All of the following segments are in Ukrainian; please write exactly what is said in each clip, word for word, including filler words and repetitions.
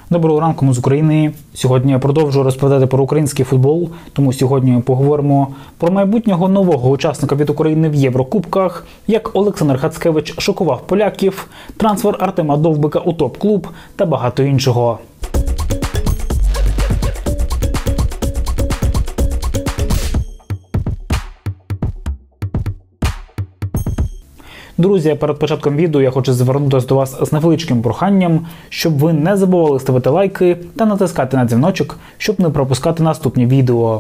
Доброго ранку, ми з України. Сьогодні я продовжую розповідати про український футбол, тому сьогодні ми поговоримо про майбутнього нового учасника від України в Єврокубках, як Олександр Хацкевич шокував поляків, трансфер Артема Довбика у топ-клуб та багато іншого. Друзі, перед початком відео я хочу звернутися до вас з невеличким проханням, щоб ви не забували ставити лайки та натискати на дзвіночок, щоб не пропускати наступні відео.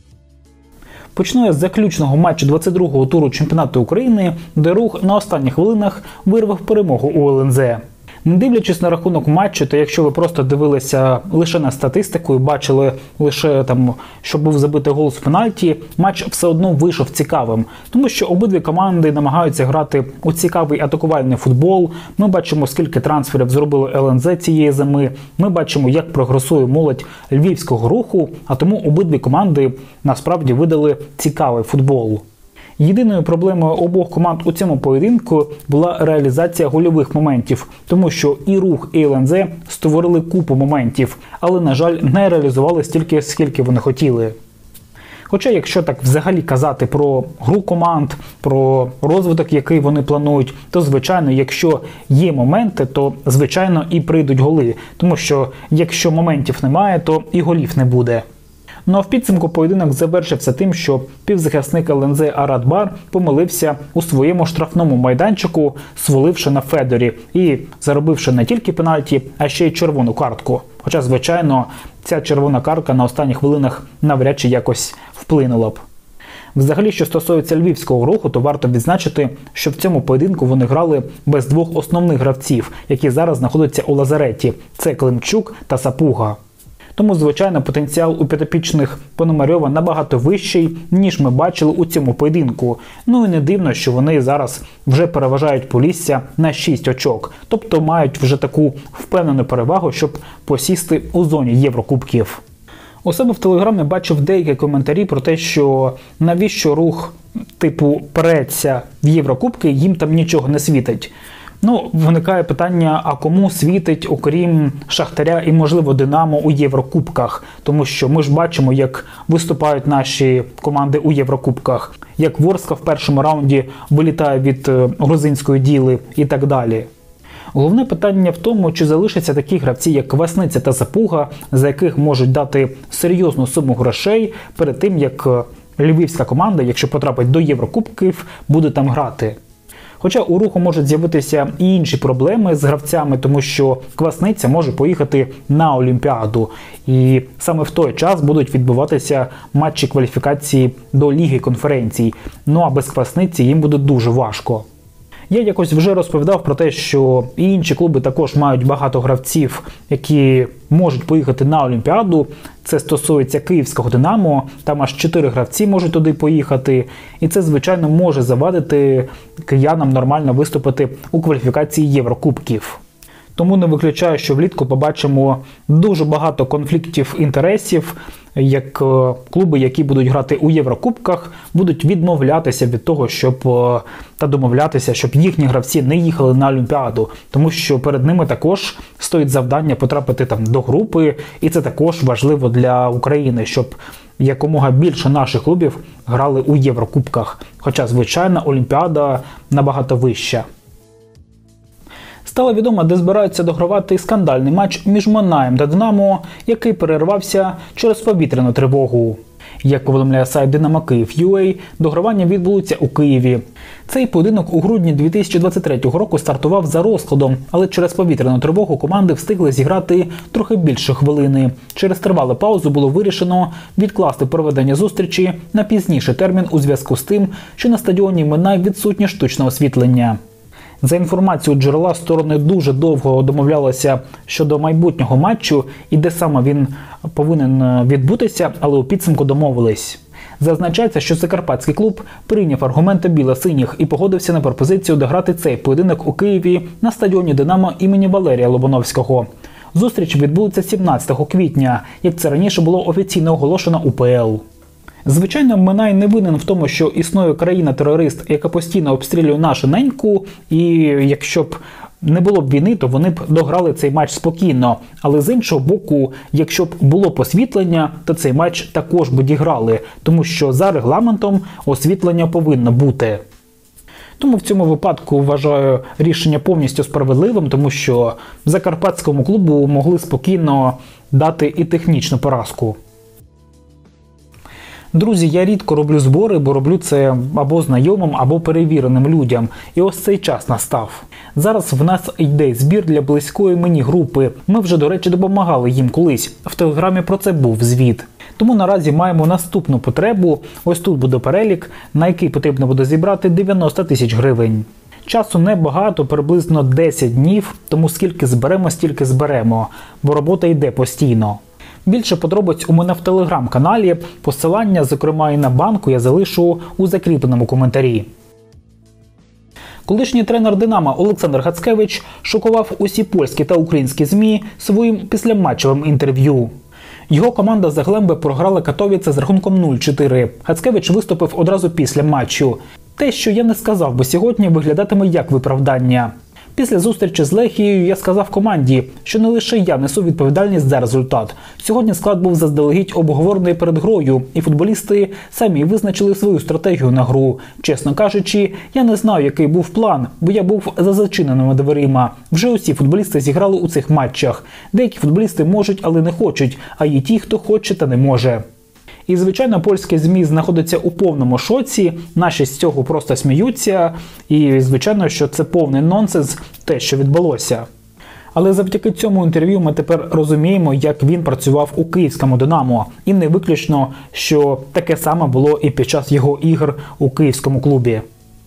Почну я з заключного матчу двадцять другого туру чемпіонату України, де Рух на останніх хвилинах вирвав перемогу у ел ен зет. Не дивлячись на рахунок матчу, та якщо ви просто дивилися лише на статистику і бачили лише там, що був забитий гол з пенальті, матч все одно вийшов цікавим. Тому що обидві команди намагаються грати у цікавий атакувальний футбол. Ми бачимо, скільки трансферів зробили ел ен зет цієї зими. Ми бачимо, як прогресує молодь львівського Руху, а тому обидві команди насправді видали цікавий футбол. Єдиною проблемою обох команд у цьому поєдинку була реалізація гольових моментів, тому що і Рух, і ел ен зет створили купу моментів, але, на жаль, не реалізували стільки, скільки вони хотіли. Хоча, якщо так взагалі казати про гру команд, про розвиток, який вони планують, то, звичайно, якщо є моменти, то, звичайно, і прийдуть голи, тому що якщо моментів немає, то і голів не буде. Ну а в підсумку поєдинок завершився тим, що півзахисник ел ен зет Арат Бар помилився у своєму штрафному майданчику, сваливши на Федорі і заробивши не тільки пенальті, а ще й червону картку. Хоча, звичайно, ця червона картка на останніх хвилинах навряд чи якось вплинула б. Взагалі, що стосується львівського Руху, то варто відзначити, що в цьому поєдинку вони грали без двох основних гравців, які зараз знаходяться у лазареті – це Климчук та Сапуга. Тому, звичайно, потенціал у підопічних Пономарьова набагато вищий, ніж ми бачили у цьому поєдинку. Ну і не дивно, що вони зараз вже переважають Полісся на шість очок. Тобто мають вже таку впевнену перевагу, щоб посісти у зоні Єврокубків. У себе в Телеграмі бачив деякі коментарі про те, що навіщо Рух типу переться в Єврокубки, їм там нічого не світить. Ну, виникає питання, а кому світить, окрім Шахтаря і, можливо, Динамо у Єврокубках? Тому що ми ж бачимо, як виступають наші команди у Єврокубках, як Ворскла в першому раунді вилітає від грузинської Діли і так далі. Головне питання в тому, чи залишаться такі гравці, як Квасниця та Сапуга, за яких можуть дати серйозну суму грошей перед тим, як львівська команда, якщо потрапить до Єврокубків, буде там грати. Хоча у Руху можуть з'явитися і інші проблеми з гравцями, тому що Квасниця може поїхати на Олімпіаду. І саме в той час будуть відбуватися матчі кваліфікації до Ліги конференцій. Ну а без Квасниці їм буде дуже важко. Я якось вже розповідав про те, що і інші клуби також мають багато гравців, які можуть поїхати на Олімпіаду. Це стосується київського Динамо, там аж чотири гравці можуть туди поїхати. І це, звичайно, може завадити киянам нормально виступити у кваліфікації Єврокубків. Тому не виключаю, що влітку побачимо дуже багато конфліктів інтересів, як клуби, які будуть грати у Єврокубках, будуть відмовлятися від того, щоб та домовлятися, щоб їхні гравці не їхали на Олімпіаду, тому що перед ними також стоїть завдання потрапити там до групи, і це також важливо для України, щоб якомога більше наших клубів грали у Єврокубках, хоча, звичайно, Олімпіада набагато вища. Стало відомо, де збираються догравати скандальний матч між Минаєм та Динамо, який перервався через повітряну тривогу. Як повідомляє сайт Динамо Київ точка ю а, догравання відбудуться у Києві. Цей поєдинок у грудні дві тисячі двадцять третього року стартував за розкладом, але через повітряну тривогу команди встигли зіграти трохи більше хвилини. Через тривалу паузу було вирішено відкласти проведення зустрічі на пізніший термін у зв'язку з тим, що на стадіоні Минай відсутнє штучне освітлення. За інформацією джерела, сторони дуже довго домовлялися щодо майбутнього матчу і де саме він повинен відбутися, але у підсумку домовились. Зазначається, що закарпатський клуб прийняв аргументи біло-синіх і погодився на пропозицію дограти цей поєдинок у Києві на стадіоні «Динамо» імені Валерія Лобановського. Зустріч відбудеться сімнадцятого квітня, як це раніше було офіційно оголошено у пе ел. Звичайно, Минай не винен в тому, що існує країна-терорист, яка постійно обстрілює нашу неньку, і якщо б не було б війни, то вони б дограли цей матч спокійно. Але з іншого боку, якщо б було посвітлення, то цей матч також би діграли, тому що за регламентом освітлення повинно бути. Тому в цьому випадку вважаю рішення повністю справедливим, тому що закарпатському клубу могли спокійно дати і технічну поразку. Друзі, я рідко роблю збори, бо роблю це або знайомим, або перевіреним людям. І ось цей час настав. Зараз в нас йде збір для близької мені групи. Ми вже, до речі, допомагали їм колись. В Телеграмі про це був звіт. Тому наразі маємо наступну потребу. Ось тут буде перелік, на який потрібно буде зібрати дев'яносто тисяч гривень. Часу небагато, приблизно десять днів, тому скільки зберемо, стільки зберемо, бо робота йде постійно. Більше подробиць у мене в телеграм-каналі, посилання, зокрема і на банку, я залишу у закріпленому коментарі. Колишній тренер «Динамо» Олександр Гацкевич шокував усі польські та українські ЗМІ своїм післяматчевим інтерв'ю. Його команда з Глемби програла Катовіце з рахунком нуль чотири. Гацкевич виступив одразу після матчу. Те, що я не сказав би сьогодні, виглядатиме як виправдання. Після зустрічі з Лехією я сказав команді, що не лише я несу відповідальність за результат. Сьогодні склад був заздалегідь обговорений перед грою, і футболісти самі визначили свою стратегію на гру. Чесно кажучи, я не знаю, який був план, бо я був за зачиненими дверима. Вже усі футболісти зіграли у цих матчах. Деякі футболісти можуть, але не хочуть, а є ті, хто хоче та не може. І, звичайно, польські ЗМІ знаходяться у повному шоці, наші з цього просто сміються, і, звичайно, що це повний нонсенс те, що відбулося. Але завдяки цьому інтерв'ю ми тепер розуміємо, як він працював у київському «Динамо». І не виключно, що таке саме було і під час його ігор у київському клубі.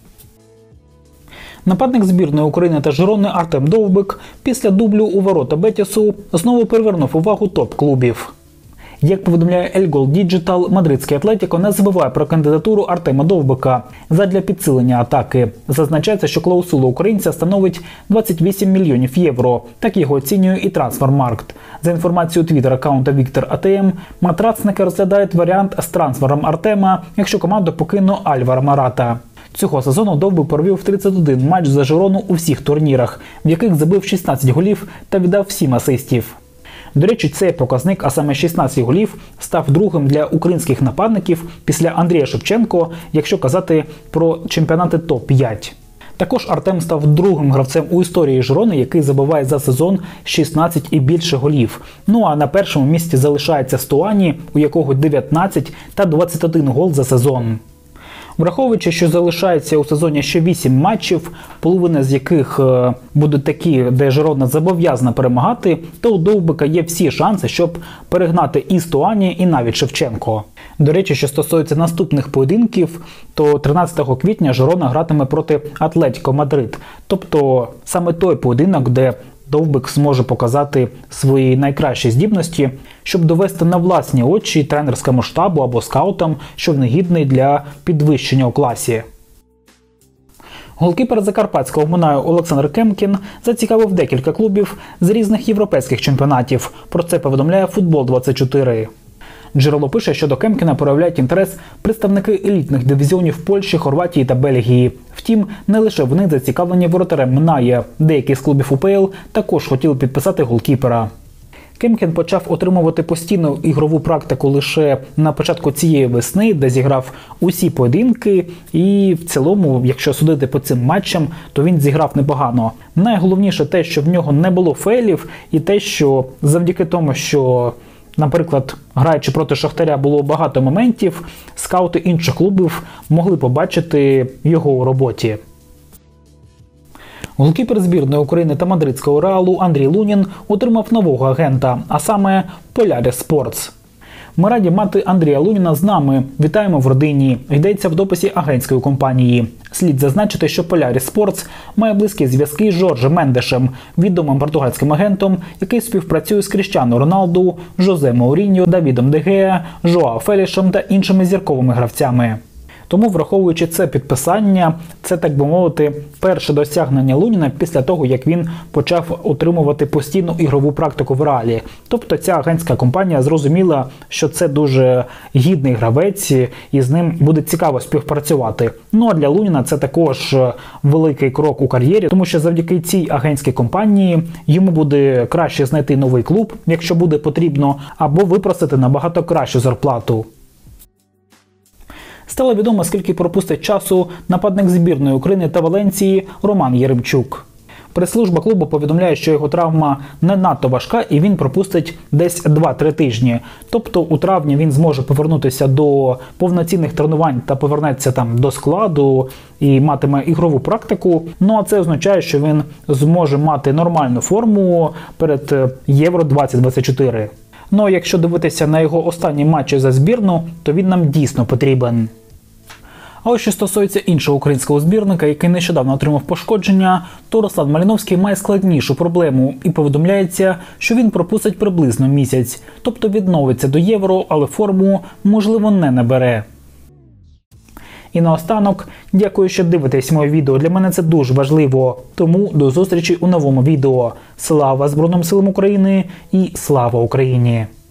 Нападник збірної України та Жирони Артем Довбик після дублю у ворота Бетісу знову привернув увагу топ-клубів. Як повідомляє El Gol Digital, мадридський Атлетіко не забуває про кандидатуру Артема Довбика задля підсилення атаки. Зазначається, що клаусула українця становить двадцять вісім мільйонів євро. Так його оцінює і Трансфермаркт. За інформацією твіттер-аккаунта Віктор АТМ, матрацники розглядають варіант з трансфером Артема, якщо команду покине Альваро Марата. Цього сезону Довбик провів тридцять один матч за Жирону у всіх турнірах, в яких забив шістнадцять голів та віддав сім асистів. До речі, цей показник, а саме шістнадцять голів, став другим для українських нападників після Андрія Шевченко, якщо казати про чемпіонати топ п'ять. Також Артем став другим гравцем у історії Жирони, який забиває за сезон шістнадцять і більше голів. Ну а на першому місці залишається Стуані, у якого дев'ятнадцять та двадцять один гол за сезон. Враховуючи, що залишається у сезоні ще вісім матчів, половина з яких е, будуть такі, де Жирона зобов'язана перемагати, то у Довбика є всі шанси, щоб перегнати і Стуані, і навіть Шевченко. До речі, що стосується наступних поєдинків, то тринадцятого квітня Жирона гратиме проти Атлетіко Мадрид. Тобто саме той поєдинок, де Довбик зможе показати свої найкращі здібності, щоб довести на власні очі тренерському штабу або скаутам, що він гідний для підвищення у класі. Голкіпер закарпатського Минаю Олександр Кемкін зацікавив декілька клубів з різних європейських чемпіонатів. Про це повідомляє Футбол двадцять чотири. Джерело пише, що до Кемкіна проявляють інтерес представники елітних дивізіонів Польщі, Хорватії та Бельгії. Втім, не лише вони зацікавлені воротарем Минає. Деякі з клубів УПЛ також хотіли підписати голкіпера. Кемкін почав отримувати постійну ігрову практику лише на початку цієї весни, де зіграв усі поєдинки, і в цілому, якщо судити по цим матчам, то він зіграв непогано. Найголовніше те, що в нього не було фейлів, і те, що завдяки тому, що, наприклад, граючи проти Шахтаря було багато моментів, скаути інших клубів могли побачити його у роботі. Голкіпер збірної України та мадридського Реалу Андрій Лунін отримав нового агента, а саме Polaris Sports. Ми раді мати Андрія Луніна з нами. Вітаємо в родині. Йдеться в дописі агентської компанії. Слід зазначити, що Polaris Sports має близькі зв'язки з Жоржем Мендешем, відомим португальським агентом, який співпрацює з Кріштіану Роналду, Жозе Мауріньо, Давідом Де Геа, Жоао Фелішем та іншими зірковими гравцями. Тому, враховуючи це підписання, це, так би мовити, перше досягнення Луніна після того, як він почав отримувати постійну ігрову практику в Реалі. Тобто ця агентська компанія зрозуміла, що це дуже гідний гравець і з ним буде цікаво співпрацювати. Ну а для Луніна це також великий крок у кар'єрі, тому що завдяки цій агентській компанії йому буде краще знайти новий клуб, якщо буде потрібно, або випросити набагато кращу зарплату. Стало відомо, скільки пропустить часу нападник збірної України та Валенції Роман Єремчук. Прес-служба клубу повідомляє, що його травма не надто важка і він пропустить десь два-три тижні. Тобто у травні він зможе повернутися до повноцінних тренувань та повернеться там до складу і матиме ігрову практику. Ну а це означає, що він зможе мати нормальну форму перед Євро двадцять двадцять чотири. Ну а якщо дивитися на його останні матчі за збірну, то він нам дійсно потрібен. А ось що стосується іншого українського збірника, який нещодавно отримав пошкодження, то Руслан Малиновський має складнішу проблему і повідомляється, що він пропустить приблизно місяць, тобто відновиться до Євро, але форму, можливо, не набере. І наостанок, дякую, що дивитесь моє відео, для мене це дуже важливо, тому до зустрічі у новому відео. Слава Збройним силам України і слава Україні!